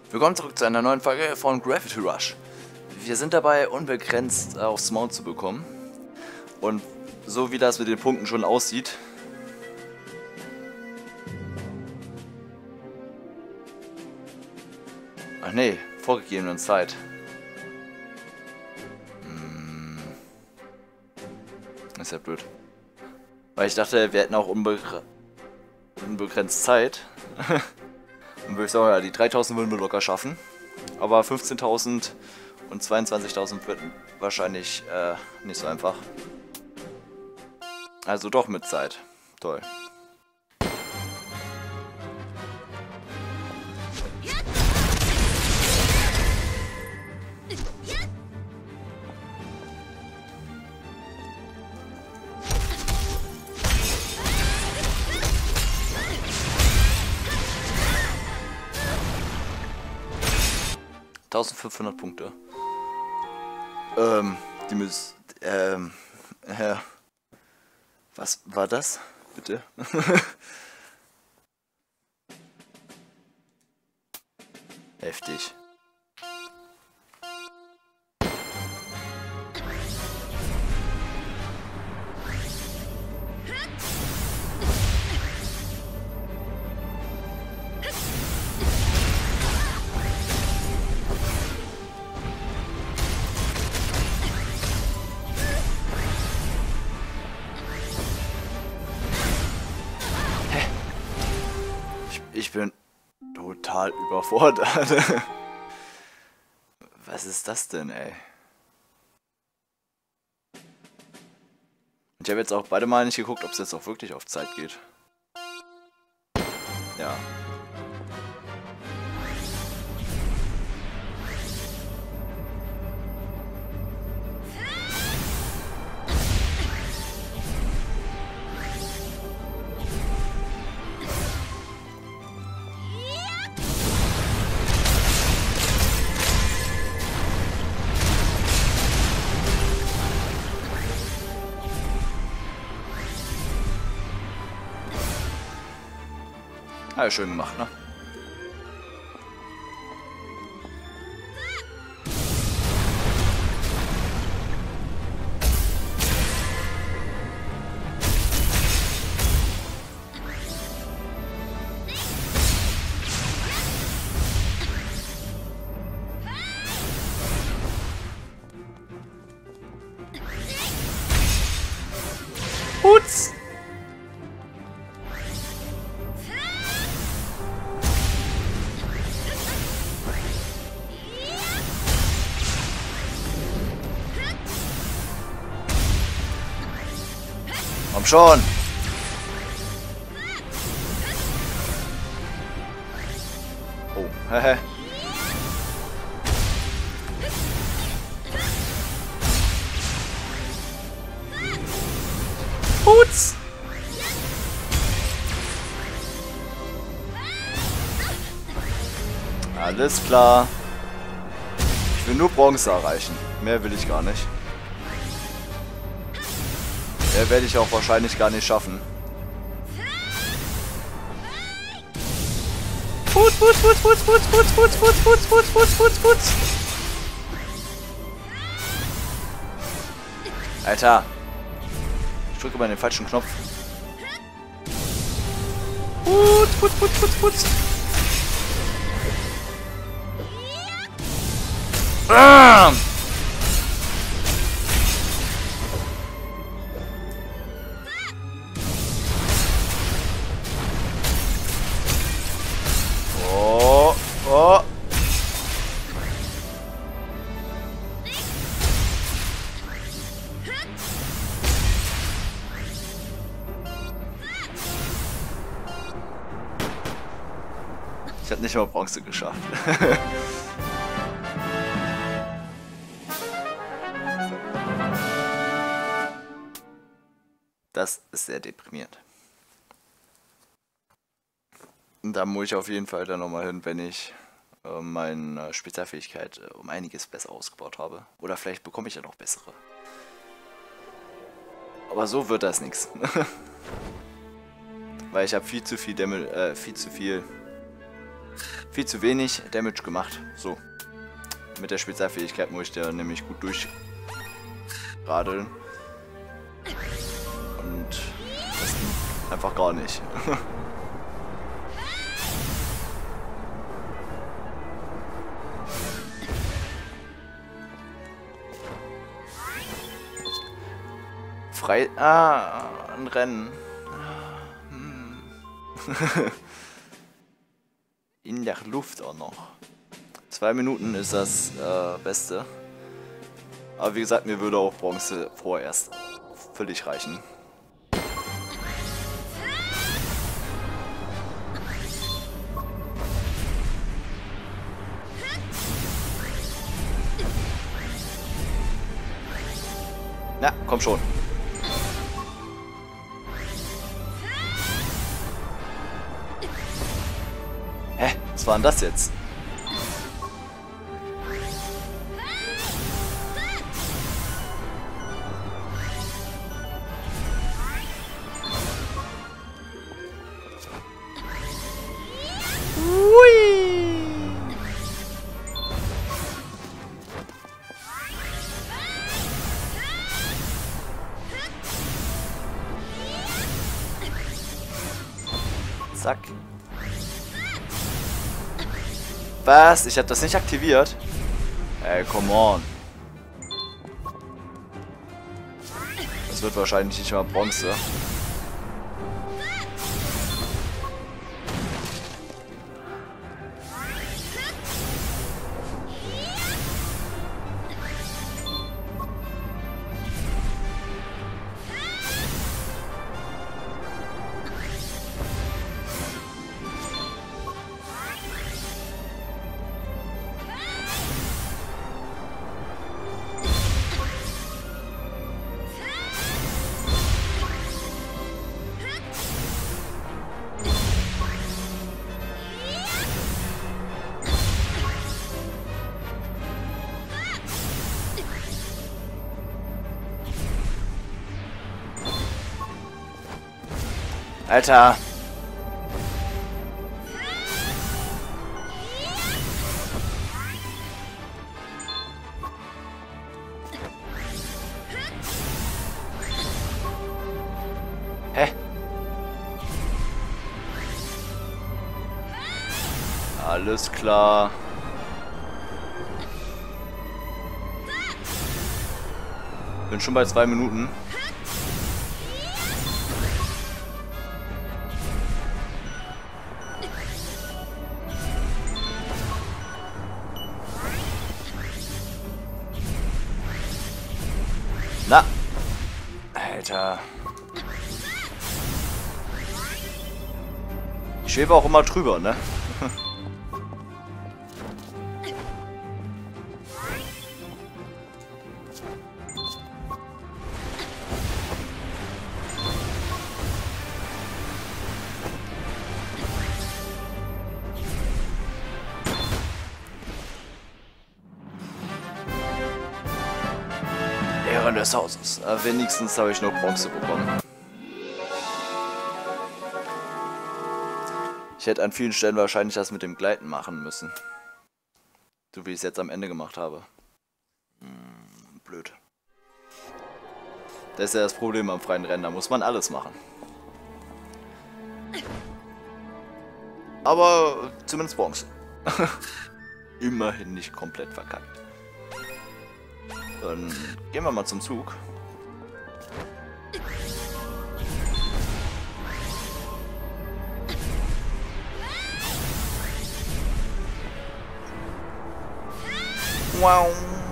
Willkommen zurück zu einer neuen Folge von Gravity Rush. Wir sind dabei, unbegrenzt aufs Mount zu bekommen. Und so wie das mit den Punkten schon aussieht... Ach nee, vorgegebenen Zeit. Ist ja blöd. Weil ich dachte, wir hätten auch unbegrenzt Zeit. Dann würde ich sagen, ja, die 3000 würden wir locker schaffen. Aber 15.000 und 22.000 wird wahrscheinlich nicht so einfach. Also doch mit Zeit. Toll. ...1500 Punkte. Die müssen... Was war das? Bitte? Heftig. Ich bin total überfordert. Was ist das denn, ey? Und ich habe jetzt auch beide Mal nicht geguckt, ob es jetzt auch wirklich auf Zeit geht. Ja. Ah, schön gemacht, ne? Putz! Komm schon! Oh, hehe. Putz! Alles klar. Ich will nur Bronze erreichen. Mehr will ich gar nicht. Der werde ich auch wahrscheinlich gar nicht schaffen. Putz, putz, putz, putz, putz, putz, putz, putz, putz, putz, putz, putz, putz. Alter. Ich drücke mal den falschen Knopf. Putz, putz, putz, putz, putz. Bam! Oh. Ich habe nicht mal Bronze geschafft. Das ist sehr deprimierend. Da muss ich auf jeden Fall dann nochmal hin, wenn ich meine Spezialfähigkeit um einiges besser ausgebaut habe. Oder vielleicht bekomme ich ja noch bessere. Aber so wird das nichts. Weil ich habe viel zu viel viel zu wenig Damage gemacht. So. Mit der Spezialfähigkeit muss ich da nämlich gut durchradeln. Und das ging einfach gar nicht. Ein Rennen. In der Luft auch noch. 2 Minuten ist das Beste. Aber wie gesagt, mir würde auch Bronze vorerst völlig reichen. Na, komm schon. Hä? Was war denn das jetzt? Zack. Was? Ich habe das nicht aktiviert? Ey, come on. Das wird wahrscheinlich nicht mal Bronze. Alter. Hä? Alles klar. Bin schon bei 2 Minuten. Na. Alter. Ich schwebe auch immer drüber, ne? Ehren des Hauses. Wenigstens habe ich noch Bronze bekommen. Ich hätte an vielen Stellen wahrscheinlich das mit dem Gleiten machen müssen. So wie ich es jetzt am Ende gemacht habe. Blöd. Das ist ja das Problem am freien Rennen, da muss man alles machen. Aber zumindest Bronze. Immerhin nicht komplett verkackt. Dann gehen wir mal zum Zug. Wow.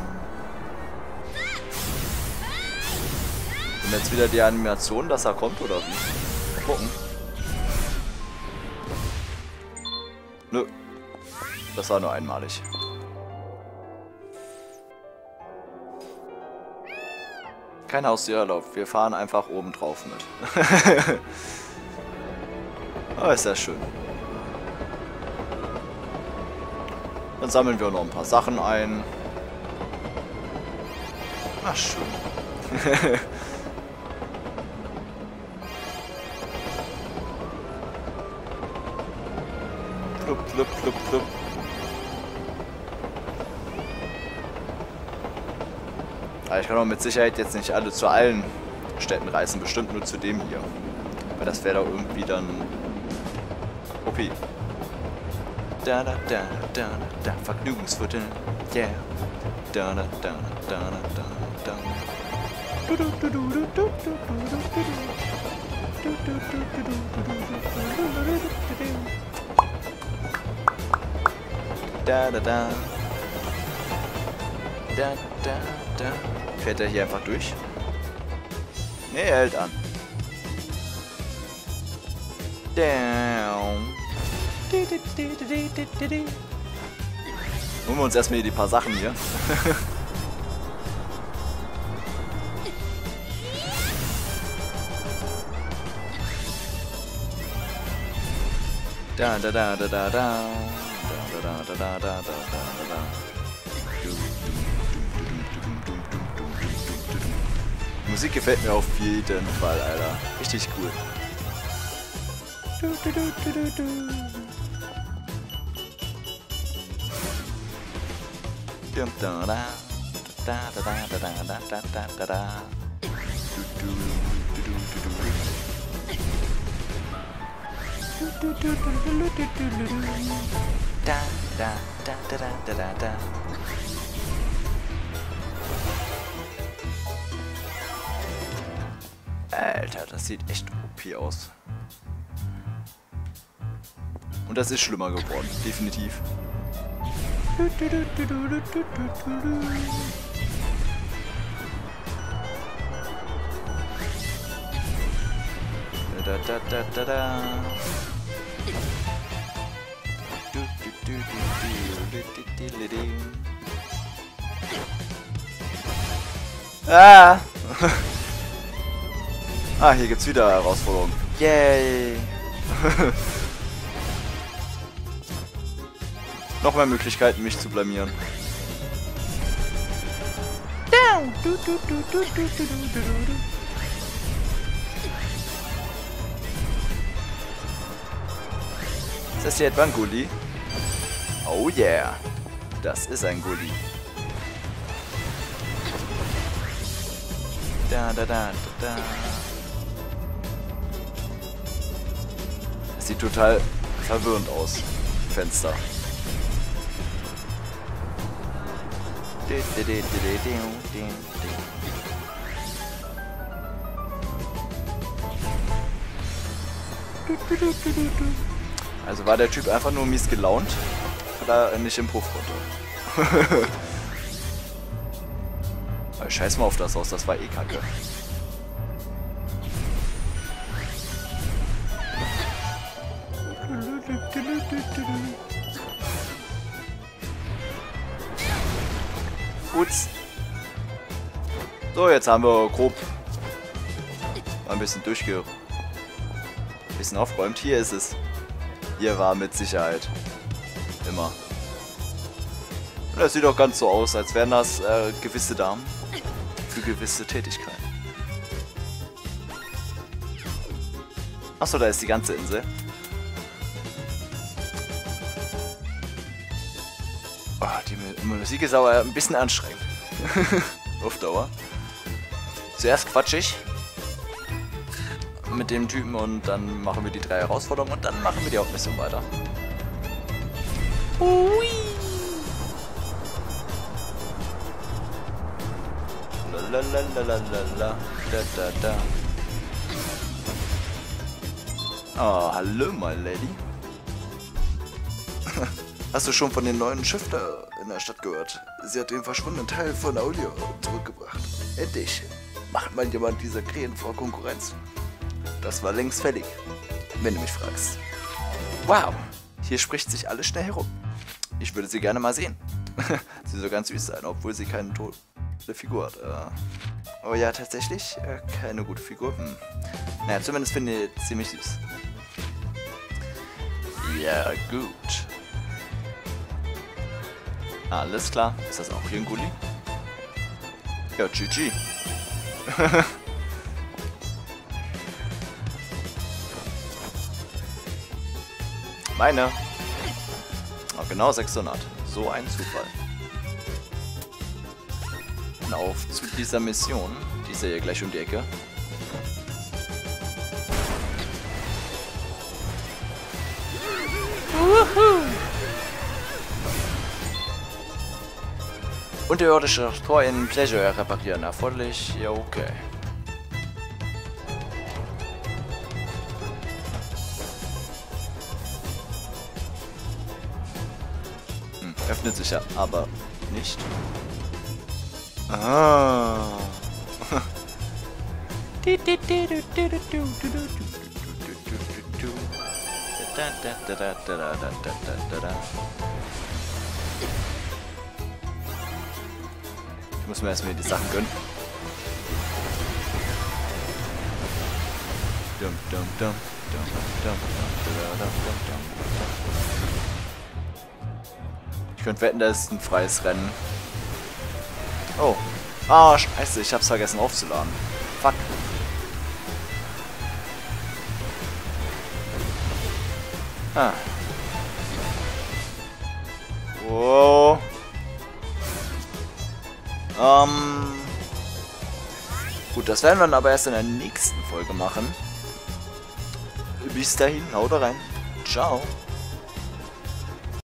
Und jetzt wieder die Animation, dass er kommt, oder wie? Mal gucken. Nö. Das war nur einmalig. Kein Haustier erlaubt. Wir fahren einfach oben drauf mit. Aber ist ja schön. Dann sammeln wir noch ein paar Sachen ein. Ach, schön. Plupp, plupp, plupp, plupp. Aber ich kann auch mit Sicherheit jetzt nicht alle zu allen Städten reisen, bestimmt nur zu dem hier. Weil das wäre doch irgendwie dann OP. Da da da da da, Vergnügungsviertel, yeah. Da da da da da da. Da da da. Da da da. Fährt er hier einfach durch? Ne, er hält an. Down. Holen wir uns erstmal hier die paar Sachen hier. Da da da da da da da da da da da da da. Die Musik gefällt mir auf jeden Fall, Alter. Richtig cool. Alter, das sieht echt OP aus. Und das ist schlimmer geworden, definitiv. Da da da da da. Ah! Ah, hier gibt's wieder Herausforderungen. Yay! Noch mehr Möglichkeiten, mich zu blamieren. Down! Ist das hier etwa ein Gully? Oh yeah! Das ist ein Gully. Da da da da. Das sieht total verwirrend aus. Fenster. Also war der Typ einfach nur mies gelaunt, weil er nicht im Puff konnte. Scheiß mal auf das aus, das war eh kacke. Gut. So, jetzt haben wir grob mal ein bisschen bisschen aufgeräumt. Hier ist es. Hier war mit Sicherheit immer. Und das sieht auch ganz so aus, als wären das gewisse Damen für gewisse Tätigkeiten. Achso, da ist die ganze Insel. Oh, die Musik ist aber ein bisschen anstrengend. Auf Dauer. Zuerst quatschig mit dem Typen und dann machen wir die 3 Herausforderungen und dann machen wir die Hauptmission weiter. Ui. Lalalala, da da da. Oh, hallo, my lady. Hast du schon von dem neuen Schiff da in der Stadt gehört? Sie hat den verschwundenen Teil von Audio zurückgebracht. Endlich macht mal jemand diese Krähen vor Konkurrenz. Das war längst fällig, wenn du mich fragst. Wow, hier spricht sich alles schnell herum. Ich würde sie gerne mal sehen. Sie soll ganz süß sein, obwohl sie keine tote Figur hat. Oh ja, tatsächlich, keine gute Figur. Naja, zumindest finde ich ziemlich süß. Ja, gut. Alles klar. Ist das auch hier ein Gully? Ja, GG. Meine. Oh, genau 600. So ein Zufall. Und auf zu dieser Mission. Die ist ja hier gleich um die Ecke. Unterirdische Tor in Pleasure reparieren. Erforderlich? Ja, okay. Öffnet sich ja, aber nicht. Ah. Ich muss mir erstmal die Sachen gönnen. Ich könnte wetten, das ist ein freies Rennen. Oh. Ah, scheiße, ich hab's vergessen aufzuladen. Fuck. Ah. Wow. Gut, das werden wir dann aber erst in der nächsten Folge machen. Bis dahin, haut rein. Ciao.